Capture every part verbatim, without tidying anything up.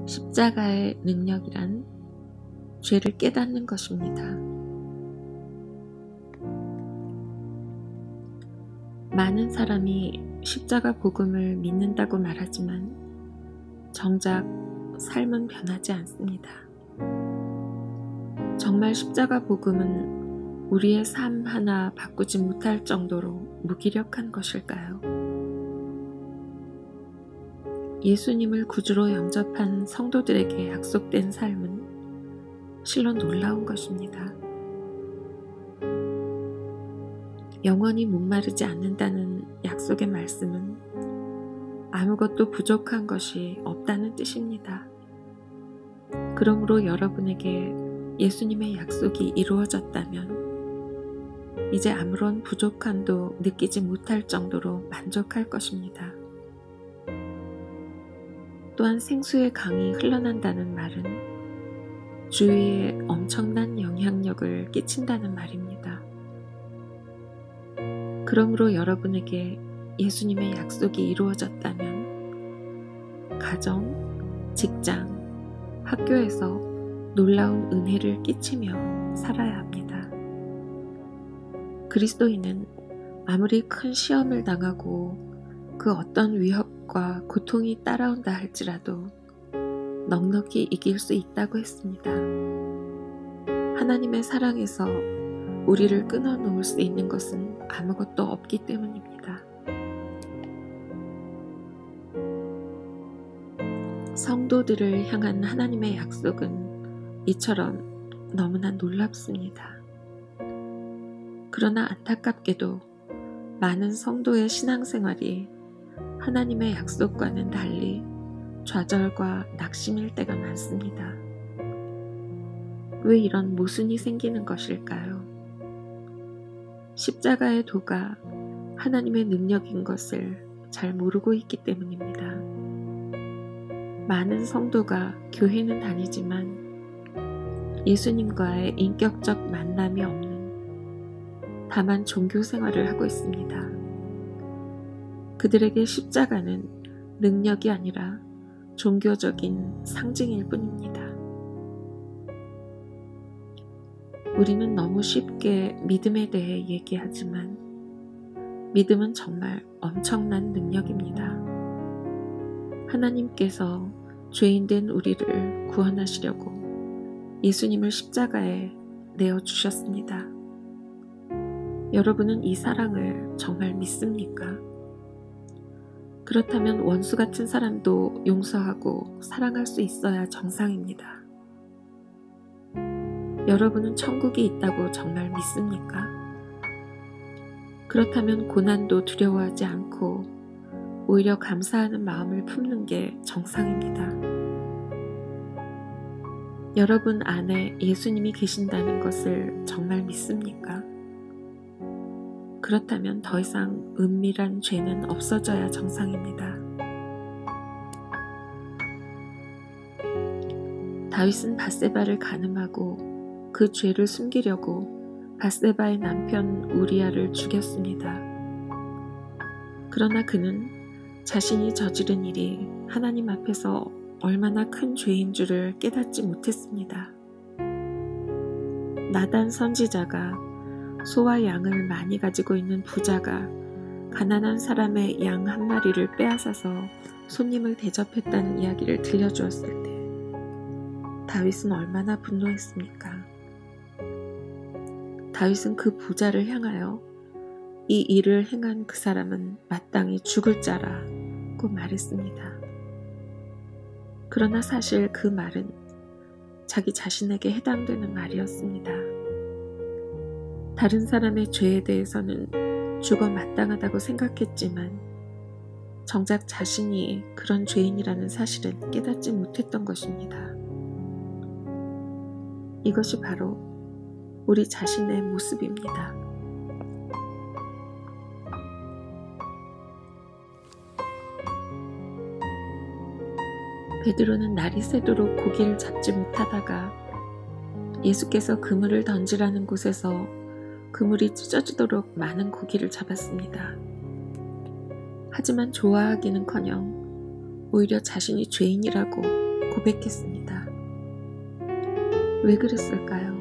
십자가의 능력이란 죄를 깨닫는 것입니다. 많은 사람이 십자가 복음을 믿는다고 말하지만 정작 삶은 변하지 않습니다. 정말 십자가 복음은 우리의 삶 하나 바꾸지 못할 정도로 무기력한 것일까요? 예수님을 구주로 영접한 성도들에게 약속된 삶은 실로 놀라운 것입니다. 영원히 목마르지 않는다는 약속의 말씀은 아무것도 부족한 것이 없다는 뜻입니다. 그러므로 여러분에게 예수님의 약속이 이루어졌다면 이제 아무런 부족함도 느끼지 못할 정도로 만족할 것입니다. 또한 생수의 강이 흘러난다는 말은 주위에 엄청난 영향력을 끼친다는 말입니다. 그러므로 여러분에게 예수님의 약속이 이루어졌다면 가정, 직장, 학교에서 놀라운 은혜를 끼치며 살아야 합니다. 그리스도인은 아무리 큰 시험을 당하고 그 어떤 위협과 고통이 따라온다 할지라도 넉넉히 이길 수 있다고 했습니다. 하나님의 사랑에서 우리를 끊어놓을 수 있는 것은 아무것도 없기 때문입니다. 성도들을 향한 하나님의 약속은 이처럼 너무나 놀랍습니다. 그러나 안타깝게도 많은 성도의 신앙생활이 하나님의 약속과는 달리 좌절과 낙심일 때가 많습니다. 왜 이런 모순이 생기는 것일까요? 십자가의 도가 하나님의 능력인 것을 잘 모르고 있기 때문입니다. 많은 성도가 교회는 다니지만 예수님과의 인격적 만남이 없는 다만 종교 생활을 하고 있습니다. 그들에게 십자가는 능력이 아니라 종교적인 상징일 뿐입니다. 우리는 너무 쉽게 믿음에 대해 얘기하지만 믿음은 정말 엄청난 능력입니다. 하나님께서 죄인된 우리를 구원하시려고 예수님을 십자가에 내어주셨습니다. 여러분은 이 사랑을 정말 믿습니까? 그렇다면 원수 같은 사람도 용서하고 사랑할 수 있어야 정상입니다. 여러분은 천국이 있다고 정말 믿습니까? 그렇다면 고난도 두려워하지 않고 오히려 감사하는 마음을 품는 게 정상입니다. 여러분 안에 예수님이 계신다는 것을 정말 믿습니까? 그렇다면 더 이상 은밀한 죄는 없어져야 정상입니다. 다윗은 밧세바를 간음하고 그 죄를 숨기려고 밧세바의 남편 우리아를 죽였습니다. 그러나 그는 자신이 저지른 일이 하나님 앞에서 얼마나 큰 죄인 줄을 깨닫지 못했습니다. 나단 선지자가 소와 양을 많이 가지고 있는 부자가 가난한 사람의 양 한 마리를 빼앗아서 손님을 대접했다는 이야기를 들려주었을 때 다윗은 얼마나 분노했습니까? 다윗은 그 부자를 향하여 이 일을 행한 그 사람은 마땅히 죽을 자라고 말했습니다. 그러나 사실 그 말은 자기 자신에게 해당되는 말이었습니다. 다른 사람의 죄에 대해서는 죽어 마땅하다고 생각했지만 정작 자신이 그런 죄인이라는 사실은 깨닫지 못했던 것입니다. 이것이 바로 우리 자신의 모습입니다. 베드로는 날이 새도록 고기를 잡지 못하다가 예수께서 그물을 던지라는 곳에서 그물이 찢어지도록 많은 고기를 잡았습니다. 하지만 좋아하기는커녕 오히려 자신이 죄인이라고 고백했습니다. 왜 그랬을까요?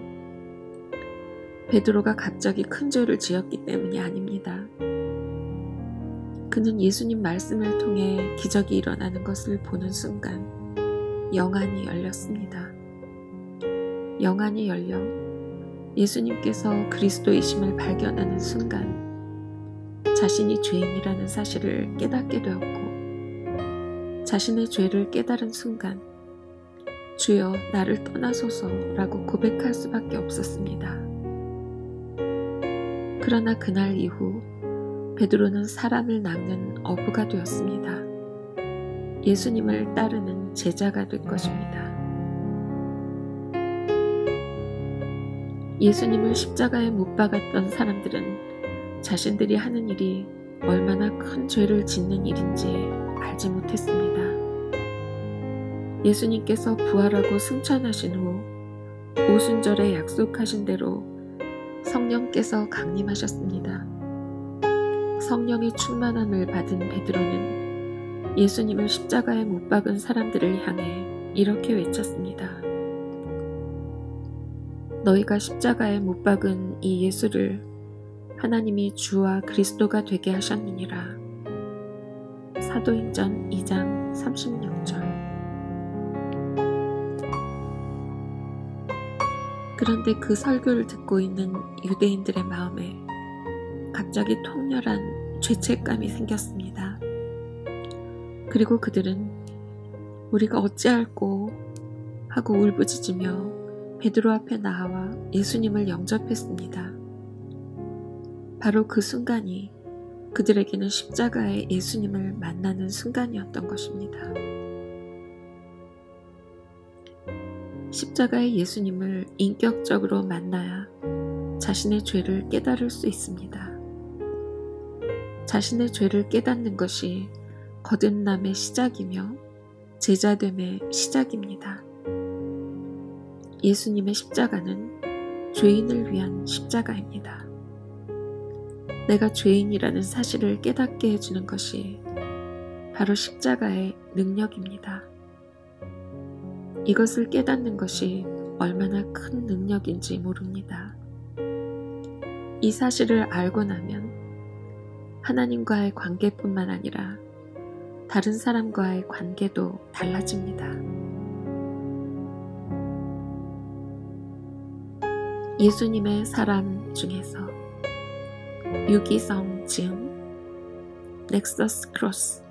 베드로가 갑자기 큰 죄를 지었기 때문이 아닙니다. 그는 예수님 말씀을 통해 기적이 일어나는 것을 보는 순간 영안이 열렸습니다. 영안이 열려 예수님께서 그리스도이심을 발견하는 순간 자신이 죄인이라는 사실을 깨닫게 되었고, 자신의 죄를 깨달은 순간 주여 나를 떠나소서라고 고백할 수밖에 없었습니다. 그러나 그날 이후 베드로는 사람을 낚는 어부가 되었습니다. 예수님을 따르는 제자가 될 것입니다. 예수님을 십자가에 못 박았던 사람들은 자신들이 하는 일이 얼마나 큰 죄를 짓는 일인지 알지 못했습니다. 예수님께서 부활하고 승천하신 후 오순절에 약속하신 대로 성령께서 강림하셨습니다. 성령의 충만함을 받은 베드로는 예수님을 십자가에 못 박은 사람들을 향해 이렇게 외쳤습니다. 너희가 십자가에 못 박은 이 예수를 하나님이 주와 그리스도가 되게 하셨느니라. 사도행전 이 장 삼십육 절. 그런데 그 설교를 듣고 있는 유대인들의 마음에 갑자기 통렬한 죄책감이 생겼습니다. 그리고 그들은 우리가 어찌할꼬 하고 울부짖으며 베드로 앞에 나와 예수님을 영접했습니다. 바로 그 순간이 그들에게는 십자가의 예수님을 만나는 순간이었던 것입니다. 십자가의 예수님을 인격적으로 만나야 자신의 죄를 깨달을 수 있습니다. 자신의 죄를 깨닫는 것이 거듭남의 시작이며 제자됨의 시작입니다. 예수님의 십자가는 죄인을 위한 십자가입니다. 내가 죄인이라는 사실을 깨닫게 해주는 것이 바로 십자가의 능력입니다. 이것을 깨닫는 것이 얼마나 큰 능력인지 모릅니다. 이 사실을 알고 나면 하나님과의 관계뿐만 아니라 다른 사람과의 관계도 달라집니다. 예수님의 사람 중에서 유기성 지음 넥서스 크로스